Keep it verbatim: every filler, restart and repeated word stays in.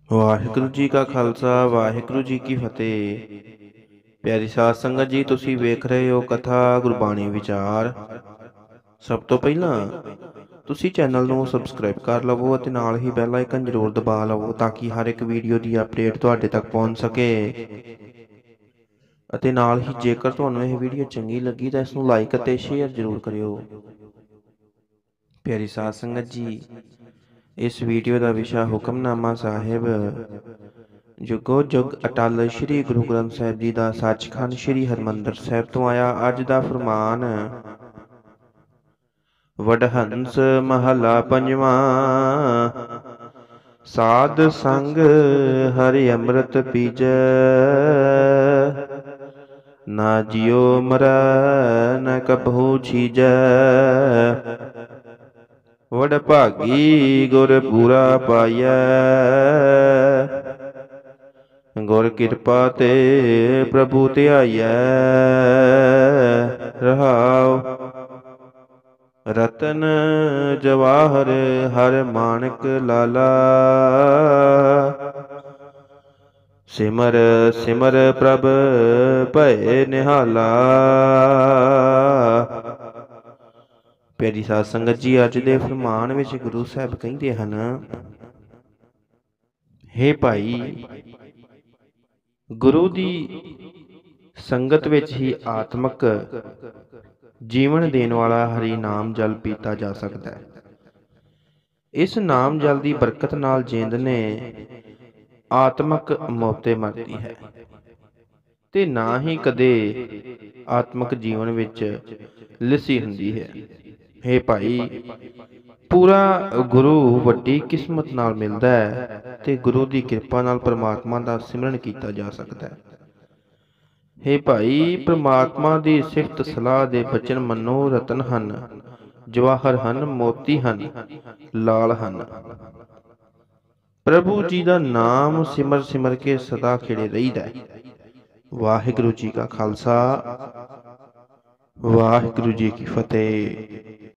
ਵਾਹਿਗੁਰੂ ਜੀ ਕਾ ਖਾਲਸਾ ਵਾਹਿਗੁਰੂ ਜੀ ਕੀ ਫਤਿਹ। ਪਿਆਰੀ ਸਾਧ ਸੰਗਤ ਜੀ, ਤੁਸੀਂ ਵੇਖ ਰਹੇ ਹੋ ਕਥਾ ਗੁਰਬਾਣੀ ਵਿਚਾਰ। ਸਭ ਤੋਂ ਪਹਿਲਾਂ ਤੁਸੀਂ ਚੈਨਲ ਨੂੰ ਸਬਸਕ੍ਰਾਈਬ ਕਰ ਲਵੋ ਅਤੇ ਨਾਲ ਹੀ ਬੈਲ ਆਈਕਨ ਜ਼ਰੂਰ ਦਬਾ ਲਵੋ ਤਾਂ ਕਿ ਹਰ ਇੱਕ ਵੀਡੀਓ ਦੀ ਅਪਡੇਟ ਤੁਹਾਡੇ ਤੱਕ ਪਹੁੰਚ ਸਕੇ। ਅਤੇ ਨਾਲ ਹੀ ਜੇਕਰ ਤੁਹਾਨੂੰ ਇਹ ਵੀਡੀਓ ਚੰਗੀ ਲੱਗੀ ਤਾਂ ਇਸ ਨੂੰ ਲਾਈਕ ਅਤੇ ਸ਼ੇਅਰ ਜ਼ਰੂਰ ਕਰਿਓ। ਪਿਆਰੀ ਸਾਧ ਸੰਗਤ ਜੀ, ਇਸ ਵੀਡੀਓ ਦਾ ਵਿਸ਼ਾ ਹੁਕਮਨਾਮਾ ਸਾਹਿਬ ਜੁਗੋ ਜੁਗ ਅਟਲ ਸ਼੍ਰੀ ਗੁਰੂ ਗ੍ਰੰਥ ਸਾਹਿਬ ਜੀ ਦਾ ਸੱਚਖੰਡ ਸ਼੍ਰੀ ਹਰਿਮੰਦਰ ਸਾਹਿਬ ਤੋਂ ਆਇਆ ਅੱਜ ਦਾ ਫਰਮਾਨ। ਵਡਹੰਸ ਮਹਲਾ ਪੰਜਵਾਂ। ਸਾਧ ਸੰਗ ਹਰਿ ਅੰਮ੍ਰਿਤ ਪੀਜੈ, ਨਾ ਜਿਉ ਮਰੈ ਨ ਕਬਹੂ ਛੀਜੈ। ਵਡ ਭਾਗੀ ਗੁਰ ਪੂਰਾ ਪਾਈਐ, ਗੁਰ ਕਿਰਪਾ ਤੇ ਪ੍ਰਭੂ ਧਿਆਈਐ। ਰਹਾਉ ਰਤਨ ਜਵਾਹਰ ਹਰ ਮਾਣਕ ਲਾਲਾ, ਸਿਮਰ ਸਿਮਰ ਪ੍ਰਭ ਭਏ ਨਿਹਾਲਾ। ਪਿਆਰੀ ਸਾਧ ਸੰਗਤ ਜੀ, ਅੱਜ ਦੇ ਫਰਮਾਨ ਵਿੱਚ ਗੁਰੂ ਸਾਹਿਬ ਕਹਿੰਦੇ ਹਨ, ਹੇ ਭਾਈ, ਗੁਰੂ ਦੀ ਸੰਗਤ ਵਿੱਚ ਹੀ ਆਤਮਕ ਜੀਵਨ ਦੇਣ ਵਾਲਾ ਹਰੀ ਨਾਮ ਜਲ ਪੀਤਾ ਜਾ ਸਕਦਾ ਹੈ। ਇਸ ਨਾਮ ਜਲ ਦੀ ਬਰਕਤ ਨਾਲ ਜਿੰਦ ਨੇ ਆਤਮਕ ਮੌਤੇ ਮਰਦੀ ਹੈ ਤੇ ਨਾ ਹੀ ਕਦੇ ਆਤਮਕ ਜੀਵਨ ਵਿੱਚ ਲਿੱਸੀ ਹੁੰਦੀ ਹੈ। ਹੇ ਭਾਈ, ਪੂਰਾ ਗੁਰੂ ਵੱਡੀ ਕਿਸਮਤ ਨਾਲ ਮਿਲਦਾ ਹੈ ਤੇ ਗੁਰੂ ਦੀ ਕਿਰਪਾ ਨਾਲ ਪ੍ਰਮਾਤਮਾ ਦਾ ਸਿਮਰਨ ਕੀਤਾ ਜਾ ਸਕਦਾ ਹੈ। ਹੇ ਭਾਈ, ਪ੍ਰਮਾਤਮਾ ਦੀ ਸਿਫਤ ਸਲਾਹ ਦੇ ਬਚਨ ਮੰਨੋ ਰਤਨ ਹਨ, ਜਵਾਹਰ ਹਨ, ਮੋਤੀ ਹਨ, ਲਾਲ ਹਨ। ਪ੍ਰਭੂ ਜੀ ਦਾ ਨਾਮ ਸਿਮਰ ਸਿਮਰ ਕੇ ਸਦਾ ਖਿੜੇ ਰਹੀਦਾ ਹੈ। ਵਾਹਿਗੁਰੂ ਜੀ ਕਾ ਖਾਲਸਾ ਵਾਹਿਗੁਰੂ ਜੀ ਕੀ ਫਤਿਹ।